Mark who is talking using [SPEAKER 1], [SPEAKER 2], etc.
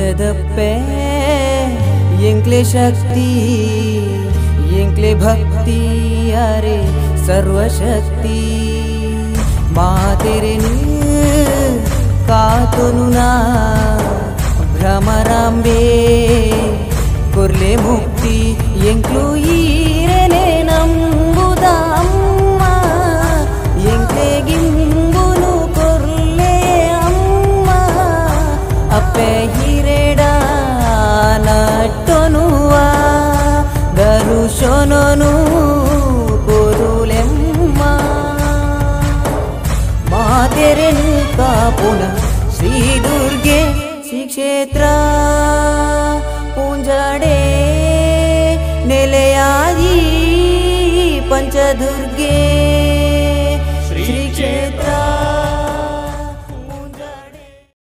[SPEAKER 1] पुण्यदप्पे ಎಂಕ್ಲೆ ಶಕ್ತಿ ಎಂಕ್ಲೆ ಭಕ್ತಿ ಅರೆ ಸರ್ವಶಕ್ತಿ ಮಾತೆರೆನು ಕಾತೊನು ನಾ ಭ್ರಮರಾಂಬೆ ಕೊರ್ಲೆ ಮುಕ್ತಿ ಎಂಕ್ಲು ಈರೆನೆ ನಂಬುದ ಅಮ್ಮ ಎಂಕ್ಲೆ ಗಿಂಬುನು ಕೊರ್ಲೆ ಅಮ್ಮ ಅಪ್ಪೆ ಹಿರೆಡ ನಟ್ಟೊನುವ ದರುಶನನು ಕೊರುಲೆಮ್ಮ ಮಾತೆರೆನು ಕಾಪುನ ಶ್ರೀ ದುರ್ಗೆ ಶ್ರೀ ಕ್ಷೇತ್ರ ಪೂಂಜಾಡೆ ನೆಲೆಯಾದಿ ಪಂಚದುರ್ಗೆ